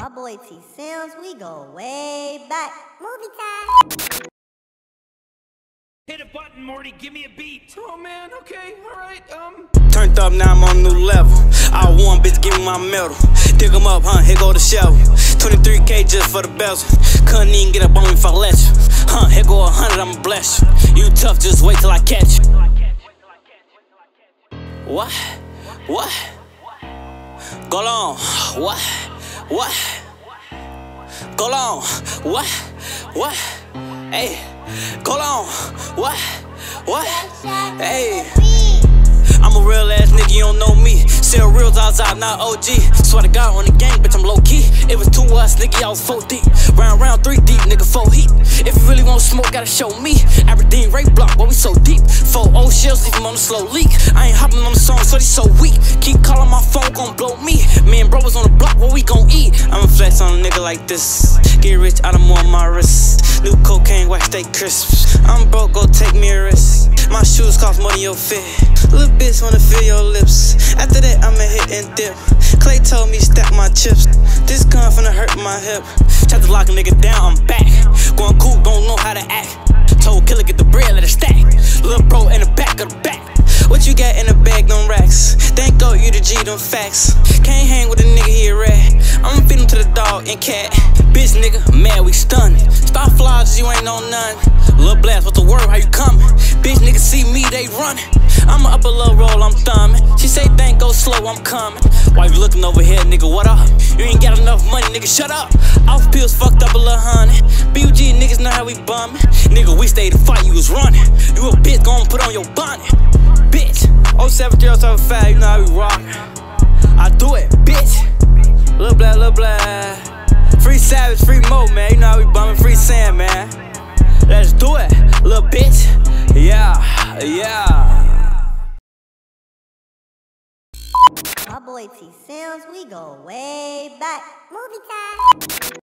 My boy T Sims, we go way back. Movie time. Hit a button, Morty, give me a beat. Oh man, okay, alright, Turned up, now I'm on a new level. I won, bitch, give me my medal. Dig 'em up, huh, here go the shovel. 23K just for the bezel. Couldn't even get up on me if I let you. Huh, here go 100, I'ma bless you. You tough, just wait till I catch you. What? What? Go on. What? What? Go on. What? What? Hey. Go on. What? What? Hey. I'm a real ass nigga, you don't know me. Sell reals outside, not OG. Swear to God on the gang, bitch, I'm low key. It was 2 of us, nigga, I was 4 deep. Round 3 deep, nigga, 4 heat. If you really want smoke, gotta show me. Aberdeen, Ray Block, boy, we so deep. 4 old shells, leave him on the slow leak. I ain't hopping on the song, so they so weak. Keep calling my phone, gon' blow me. Me and bro was on the block, what we gon' eat? I'ma flex on a nigga like this. Get rich out of more on my wrist. New cocaine, wax, stay crisp. I'm broke, go take me a risk. My shoes cost more than your fit. Little bitch wanna feel your lips. After that, I'ma hit and dip. Clay told me stack my chips. This gun finna hurt my hip. Tried to lock a nigga down, I'm back. Going cool, don't know how to act. Told killer get the bread, let it stack. Little bro in the back of the back. What you got in the bag, them racks? Thank God you the G, them facts. Can't hang with a nigga, he a rat. I'ma feed him to the dog and cat. Bitch nigga, mad, we stunned. Stop flaws, you ain't on none. Lil' blast, what's the word, how you coming? Bitch nigga see me, they running. I'ma up a little roll, I'm thumbing. She say thank go slow, I'm coming. Why you looking over here, nigga, what up? You ain't got enough money, nigga, shut up. Off pills, fucked up a little honey. BUG niggas know how we bumming. Nigga, we stayed to fight, you was running. You a bitch, gon' put on your bonnet. Bitch, 07075, you know how we rock. I do it, bitch. Lil' blah, lil' blah. Free Savage, free Mo, man. You know how we bumming, free Sam, man. Let's do it, little bitch. Yeah, yeah. My boy T Sims, we go way back. Movie time.